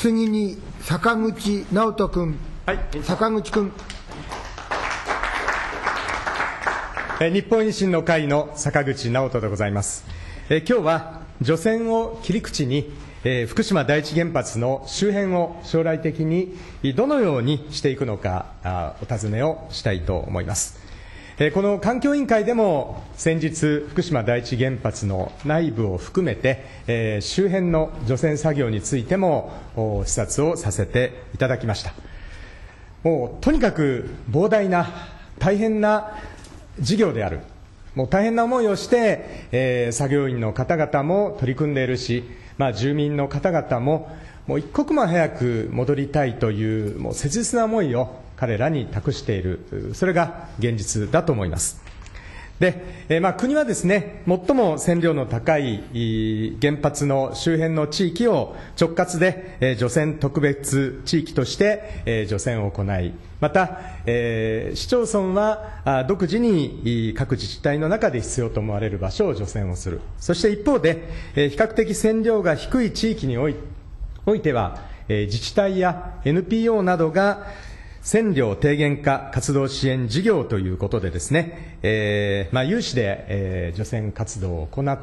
次に坂口直人君。坂口君。 日本維新の会の坂口直人でございます。今日は除染を切り口に、福島第一原発の周辺を将来的にどのようにしていくのかお尋ねをしたいと思います。この環境委員会でも先日、福島第一原発の内部を含めて、周辺の除染作業についても視察をさせていただきました。もうとにかく膨大な大変な事業である。もう大変な思いをして、作業員の方々も取り組んでいるし、住民の方々ももう一刻も早く戻りたいというもう切実な思いを彼らに託している、それが現実だと思います。で、国はですね、最も線量の高い原発の周辺の地域を直轄で除染特別地域として除染を行い、また市町村は独自に各自治体の中で必要と思われる場所を除染をする。そして一方で比較的線量が低い地域においては自治体や NPO などが線量低減化活動支援事業ということでですね、有志で除染活動を行って、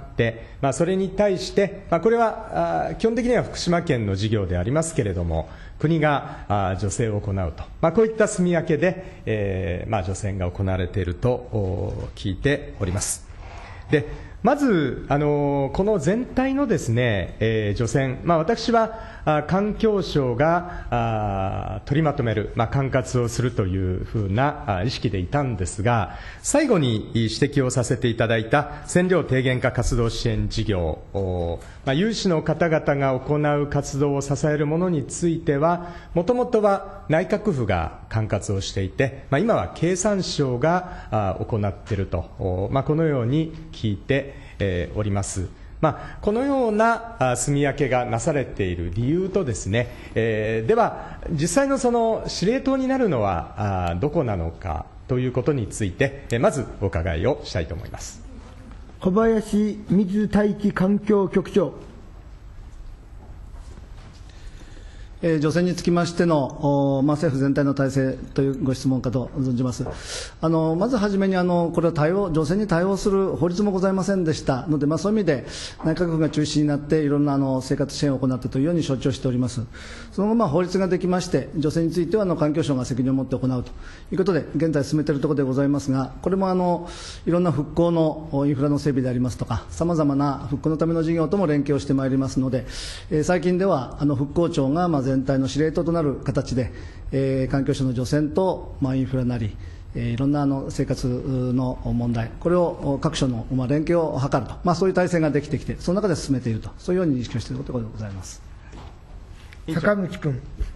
それに対して、これは基本的には福島県の事業でありますけれども、国が助成を行うと、こういった住み分けで、除染が行われていると聞いております。で、まずこの全体のですね、除染、私は環境省が取りまとめる、管轄をするというふうな意識でいたんですが、最後に指摘をさせていただいた線量低減化活動支援事業、有志の方々が行う活動を支えるものについては、もともとは内閣府が管轄をしていて、今は経産省が行っていると、このように聞いております。このような住み分けがなされている理由とですね、では実際のその司令塔になるのはどこなのかということについて、まずお伺いをしたいと思います。 小林水大気環境局長。 除染につきましての、政府全体の体制というご質問かと存じます。まずはじめにこれは除染に対応する法律もございませんでしたので、そういう意味で内閣府が中心になっていろんな生活支援を行ったというように承知をしております。その後、法律ができまして、除染については環境省が責任を持って行うということで、現在進めているところでございますが、これもいろんな復興のインフラの整備でありますとか、さまざまな復興のための事業とも連携をしてまいりますので、最近では復興庁が全体の司令塔となる形で、環境省の除染と、インフラなり、いろんな生活の問題、これを各省の連携を図ると、そういう体制ができてきて、その中で進めていると、そういうように認識をしているところでございます。 坂口君。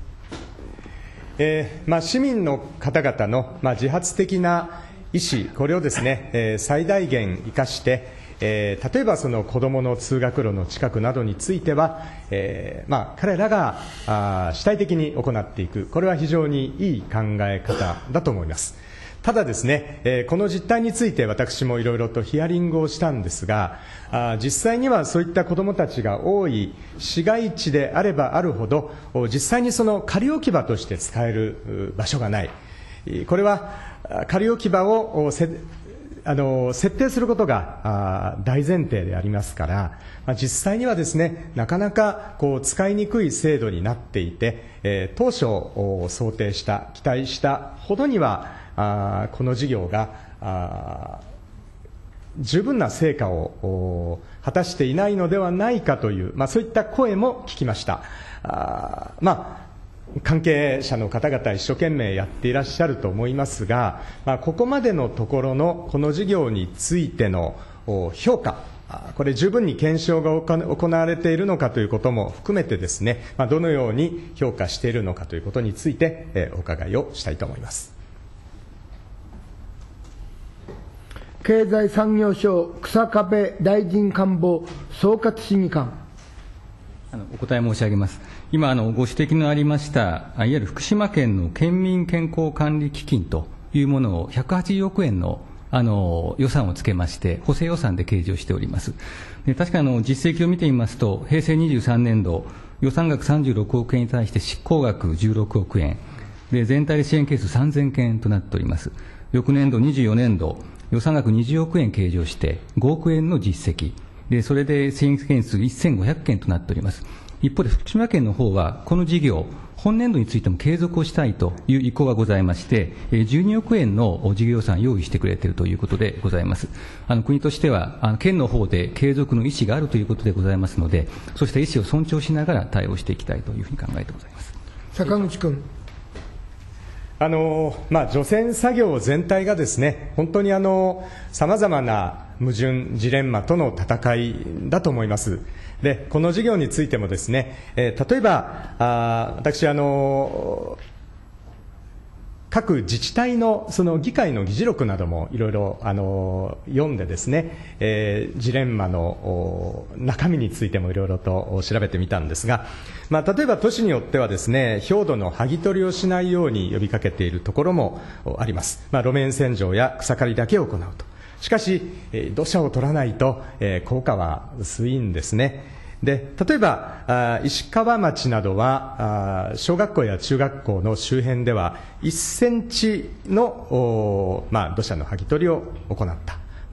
市民の方々の自発的な意思、これをですね、最大限生かして、例えばその子どもの通学路の近くなどについては、彼らが主体的に行っていく、これは非常にいい考え方だと思います。ただですね、この実態について私もいろいろとヒアリングをしたんですが、実際にはそういった子どもたちが多い市街地であればあるほど、実際にその仮置き場として使える場所がない。これは仮置き場を設定することが大前提でありますから、実際にはですね、なかなか使いにくい制度になっていて、当初想定した、期待したほどには、この事業が十分な成果を果たしていないのではないかという、そういった声も聞きました。関係者の方々一生懸命やっていらっしゃると思いますが、ここまでのところのこの事業についての評価、これ十分に検証が行われているのかということも含めてですね、どのように評価しているのかということについてお伺いをしたいと思います。 経済産業省草壁大臣官房総括審議官。 お答え申し上げます。今ご指摘のありました、いわゆる福島県の県民健康管理基金というものを180億円の予算をつけまして、補正予算で計上しております。で確か実績を見てみますと、平成23年度、 予算額36億円に対して執行額16億円、で全体で支援件数3000件となっております。翌年度24年度、予算額20億円計上して5億円の実績で、それで支援件数1500件となっております。一方で福島県の方はこの事業、本年度についても継続をしたいという意向がございまして、12億円の事業予算を用意してくれているということでございます。国としては県の方で継続の意思があるということでございますので、そうした意思を尊重しながら対応していきたいというふうに考えてございます。 坂口君。 除染作業全体がですね、本当にさまざまな矛盾、ジレンマとの戦いだと思います。で、この事業についてもですね、例えば私各自治体のその議会の議事録などもいろいろ読んでですね、ジレンマの中身についてもいろいろと調べてみたんですが、例えば都市によってはですね、表土の剥ぎ取りをしないように呼びかけているところもあります。路面洗浄や草刈りだけを行うと。しかし土砂を取らないと効果は薄いんですね。で、例えば石川町などは小学校や中学校の周辺では1センチの土砂の剥ぎ取りを行った。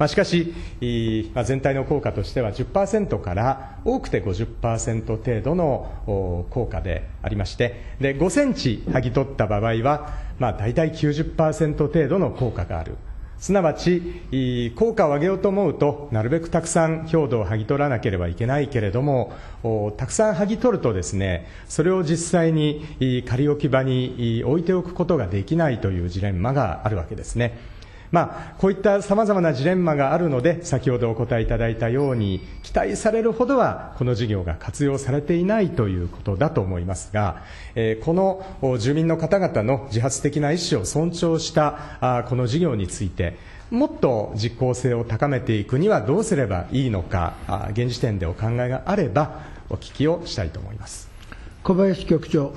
しかし全体の効果としては 10% から多くて 50% 程度の効果でありまして、で5センチ剥ぎ取った場合は大体 90% 程度の効果がある。すなわち効果を上げようと思うとなるべくたくさん表土を剥ぎ取らなければいけないけれども、たくさん剥ぎ取るとですね、それを実際に仮置き場に置いておくことができないというジレンマがあるわけですね。こういったさまざまなジレンマがあるので、先ほどお答えいただいたように期待されるほどはこの事業が活用されていないということだと思いますが、この住民の方々の自発的な意思を尊重したこの事業について、もっと実効性を高めていくにはどうすればいいのか、現時点でお考えがあればお聞きをしたいと思います。 小林局長。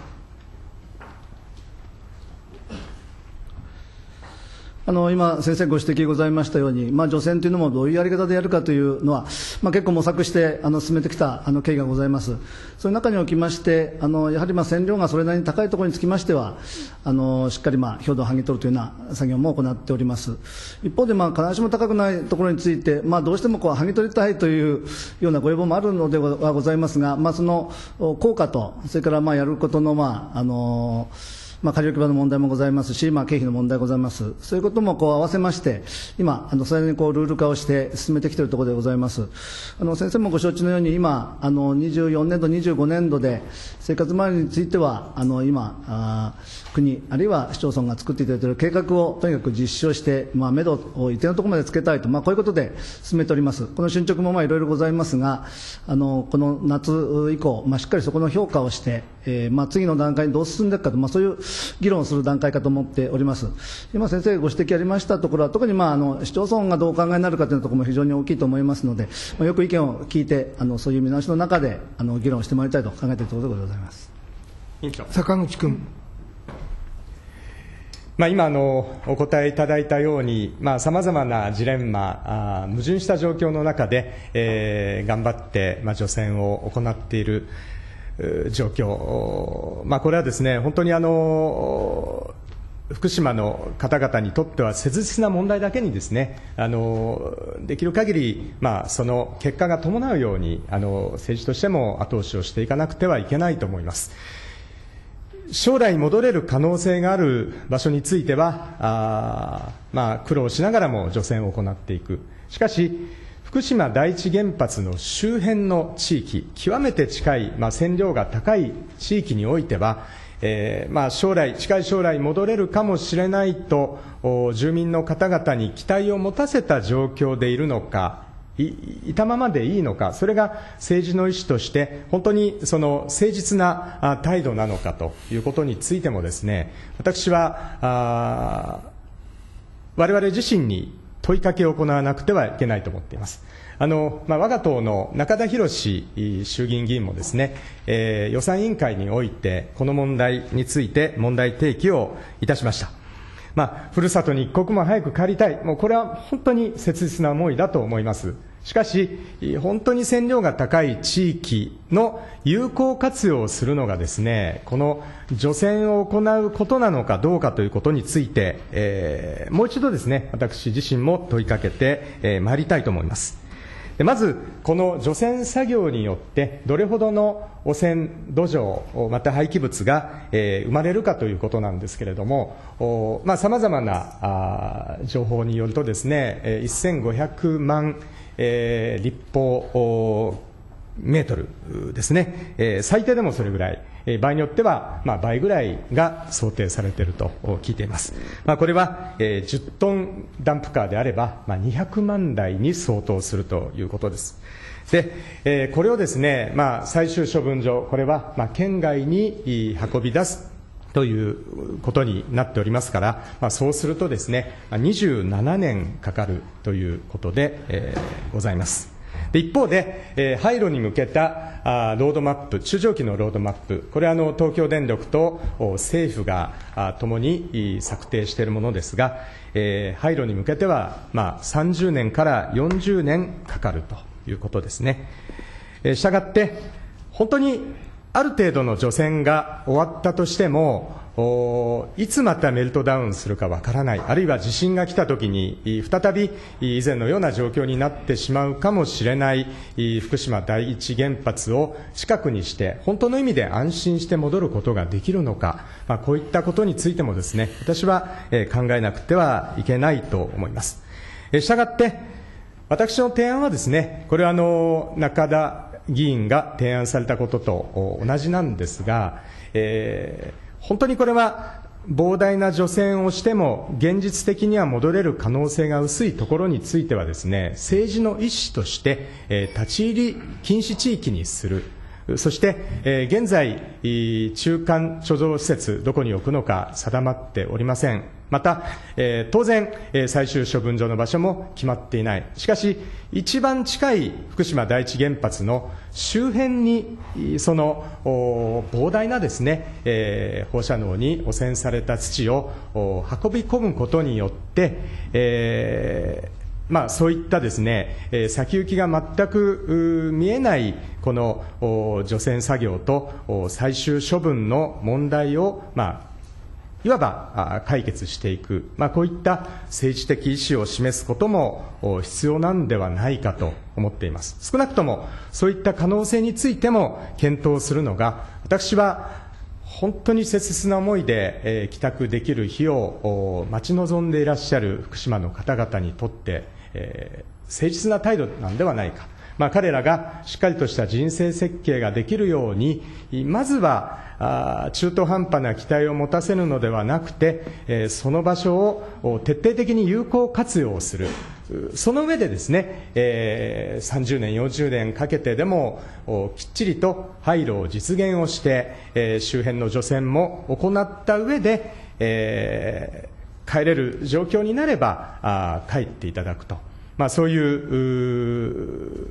今、先生ご指摘ございましたように、除染というのもどういうやり方でやるかというのは、結構模索して進めてきた経緯がございます。その中におきまして、やはり線量がそれなりに高いところにつきましては、しっかり表土を剥ぎ取るというような作業も行っております。一方で、必ずしも高くないところについて、どうしても剥ぎ取りたいというようなご要望もあるのではございますが、その効果と、それからやることの仮置き場の問題もございますし、経費の問題ございます。そういうことも合わせまして、今、それにルール化をして進めてきているところでございます。先生もご承知のように、今、24年度、25年度で、生活周りについては、今、国、あるいは市町村が作っていただいている計画をとにかく実施をして、目処を一定のところまでつけたいと、こういうことで進めております。この進捗もいろいろございますが、この夏以降、しっかりそこの評価をして、次の段階にどう進んでいくかと、そういう議論をする段階かと思っております。今先生ご指摘ありましたところは、特に市町村がどうお考えになるかというところも非常に大きいと思いますので、よく意見を聞いて、そういう見直しの中で議論してまいりたいと考えているところでございます。 委員長。 坂口君。 今お答えいただいたように、さまざまなジレンマ、矛盾した状況の中で、頑張って、除染を行っている状況、これはですね、本当に福島の方々にとっては切実な問題だけにですね、できる限り、その結果が伴うように政治としても後押しをしていかなくてはいけないと思います。将来戻れる可能性がある場所については苦労しながらも除染を行っていく。しかし福島第一原発の周辺の地域、極めて近い、線量が高い地域においては、近い将来戻れるかもしれないと住民の方々に期待を持たせた状況でいるのか、いたままでいいのか、それが政治の意思として本当にその誠実な態度なのかということについてもですね、私は我々自身に問いかけを行わなくてはいけないと思っています。我が党の中田宏衆議院議員もですね、予算委員会においてこの問題について問題提起をいたしました。ふるさとに一刻も早く帰りたい、もうこれは本当に切実な思いだと思います。 しかし、本当に線量が高い地域の有効活用をするのがですね、この除染を行うことなのかどうかということについて、もう一度ですね、私自身も問いかけてまいりたいと思います。まず、この除染作業によって、どれほどの汚染土壌、また廃棄物が生まれるかということなんですけれども、さまざまな情報によるとですね、1500万立方メートルですね、最低でもそれぐらい、場合によっては倍ぐらいが想定されていると聞いています。これは10トンダンプカーであれば200万台に相当するということです。で、これをですね、最終処分場、これは県外に運び出すということになっておりますから、そうするとですね、27年かかるということで、ございます。で、一方で、廃炉に向けたロードマップ、中長期のロードマップ、これは東京電力と政府がともに策定しているものですが、廃炉に向けては、30年から40年かかるということですね。したがって、本当にある程度の除染が終わったとしても、いつまたメルトダウンするかわからない、あるいは地震が来たときに再び以前のような状況になってしまうかもしれない福島第一原発を近くにして、本当の意味で安心して戻ることができるのか、こういったことについてもですね、私は考えなくてはいけないと思います。したがって、私の提案はですね、これは中田議員が提案されたことと同じなんですが、本当にこれは膨大な除染をしても現実的には戻れる可能性が薄いところについてはですね、政治の意思として立ち入り禁止地域にする。そして、現在、中間貯蔵施設、どこに置くのか定まっておりません。また、当然、最終処分場の場所も決まっていない。しかし、一番近い福島第一原発の周辺に、その膨大なですね、放射能に汚染された土を運び込むことによって、そういったですね、先行きが全く見えないこの除染作業と最終処分の問題を、いわば解決していく、こういった政治的意思を示すことも必要なんではないかと思っています。少なくともそういった可能性についても検討するのが、私は本当に切実な思いで、帰宅できる日を待ち望んでいらっしゃる福島の方々にとって、誠実な態度なんではないか。彼らがしっかりとした人生設計ができるように、まずは中途半端な期待を持たせるのではなくて、その場所を徹底的に有効活用する。その上でですね、30年、40年かけてでもきっちりと廃炉を実現をして、周辺の除染も行った上で、帰れる状況になれば帰っていただくと、そういう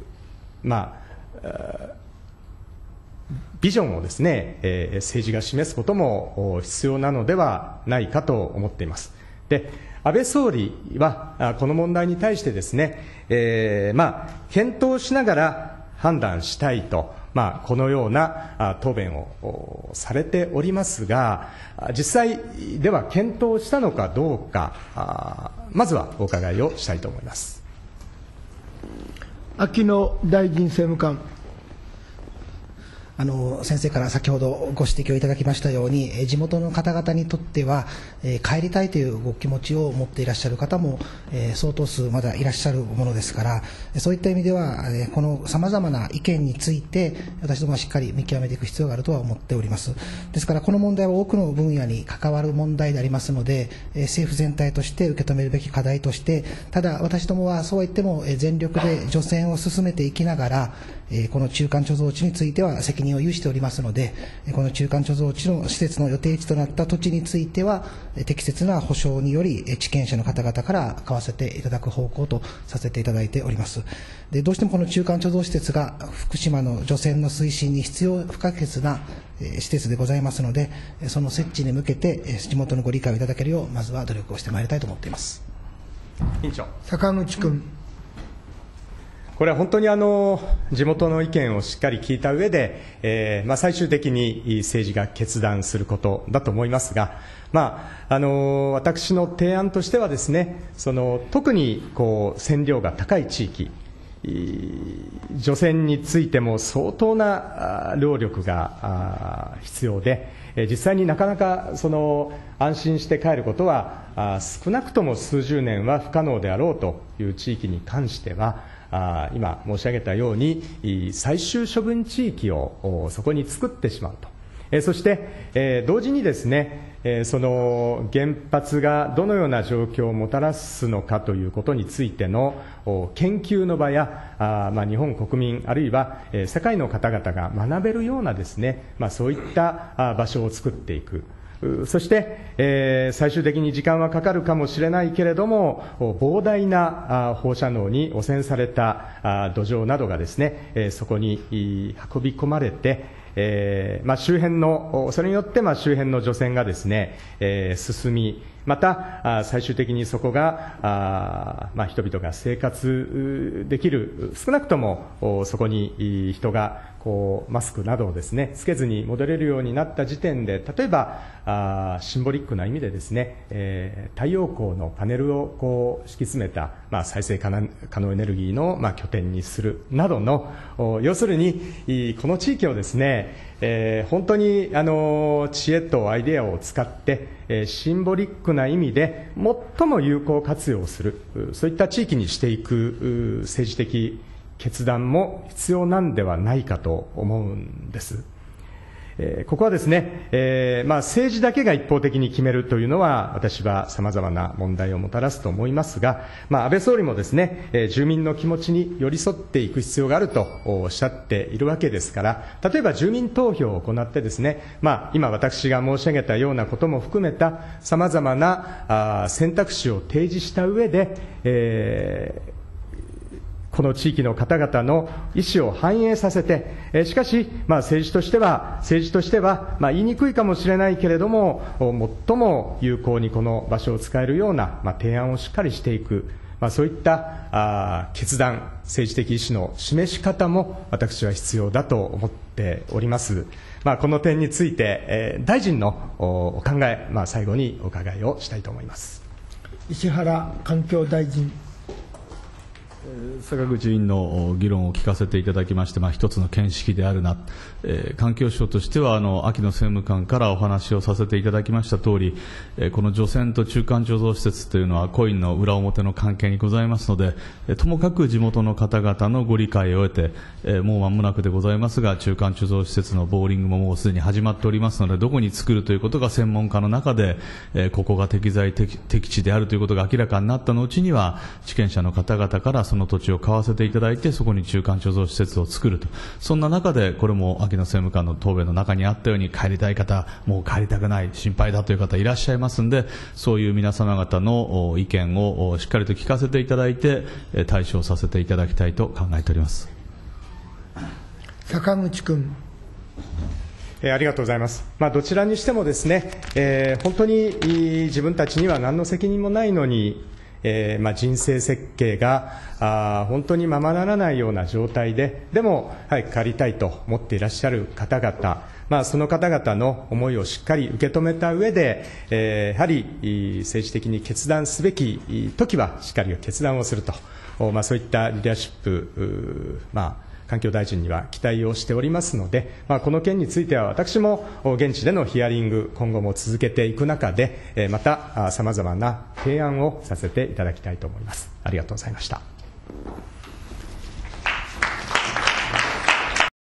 ビジョンをですね、政治が示すことも必要なのではないかと思っています。で、安倍総理はこの問題に対してですね、検討しながら判断したいと、このような答弁をされておりますが、実際では検討したのかどうか、まずはお伺いをしたいと思います。 秋野大臣政務官。 先生から先ほどご指摘をいただきましたように、地元の方々にとっては、帰りたいというご気持ちを持っていらっしゃる方も、相当数まだいらっしゃるものですから、そういった意味では、このさまざまな意見について、私どもはしっかり見極めていく必要があるとは思っております。ですから、この問題は多くの分野に関わる問題でありますので、政府全体として受け止めるべき課題として、ただ、私どもはそうは言っても、全力で除染を進めていきながら、この中間貯蔵地については責任を有しておりますので、この中間貯蔵地の施設の予定地となった土地については、適切な保証により、地権者の方々から買わせていただく方向とさせていただいております。で、どうしてもこの中間貯蔵施設が福島の除染の推進に必要不可欠な施設でございますので、その設置に向けて地元のご理解をいただけるよう、まずは努力をしてまいりたいと思っています。 委員長。 坂口君。 これは本当に地元の意見をしっかり聞いた上で、最終的に政治が決断することだと思いますが、私の提案としてはですね、特に線量が高い地域、除染についても相当な労力が必要で、実際になかなか安心して帰ることは少なくとも数十年は不可能であろうという地域に関しては、今申し上げたように最終処分地域をそこに作ってしまうと、そして同時にですね、その原発がどのような状況をもたらすのかということについての研究の場や、日本国民あるいは世界の方々が学べるようなですね、そういった場所を作っていく。そして、最終的に時間はかかるかもしれないけれども、膨大な放射能に汚染された土壌などがですね、そこに運び込まれて、周辺の、それによって周辺の除染がですね、進み、また最終的にそこが人々が生活できる、少なくともそこに人がマスクなどをですねつけずに戻れるようになった時点で、例えばシンボリックな意味でですね、太陽光のパネルを敷き詰めた、再生可能エネルギーの拠点にするなどの、要するにこの地域をですね、本当に知恵とアイデアを使ってシンボリックな意味で最も有効活用する、そういった地域にしていく政治的決断も必要なんではないかと思うんです。ここはですね、政治だけが一方的に決めるというのは、私は様々な問題をもたらすと思いますが、安倍総理もですね、住民の気持ちに寄り添っていく必要があるとおっしゃっているわけですから、例えば住民投票を行ってですね、今私が申し上げたようなことも含めた様々な選択肢を提示した上で、この地域の方々の意思を反映させて、しかし、政治としては、言いにくいかもしれないけれども、最も有効にこの場所を使えるような、提案をしっかりしていく、そういった決断、政治的意思の示し方も私は必要だと思っております。この点について、大臣のお考え、最後にお伺いをしたいと思います。 石原環境大臣。 坂口委員の議論を聞かせていただきまして、一つの見識であるな、環境省としては秋の政務官からお話をさせていただきましたとおり、この除染と中間貯蔵施設というのはコインの裏表の関係にございますので、ともかく地元の方々のご理解を得て、もう間もなくでございますが、中間貯蔵施設のボーリングももうすでに始まっておりますので、どこに作るということが専門家の中で、ここが適材適地であるということが明らかになったのうちには、地権者の方々からその土地を買わせていただいて、そこに中間貯蔵施設を作ると、そんな中で、これも秋野政務官の答弁の中にあったように、帰りたい方、もう帰りたくない、心配だという方いらっしゃいますので、そういう皆様方の意見をしっかりと聞かせていただいて、対処させていただきたいと考えております。 坂口君。 ありがとうございます。どちらにしてもですね、本当に自分たちには何の責任もないのに、人生設計が本当にままならないような状態で、でも早く帰りたいと思っていらっしゃる方々、その方々の思いをしっかり受け止めた上で、やはり政治的に決断すべき時はしっかり決断をすると、そういったリーダーシップ、環境大臣には期待をしておりますので、この件については私も現地でのヒアリング、今後も続けていく中で、また様々な提案をさせていただきたいと思います。ありがとうございました。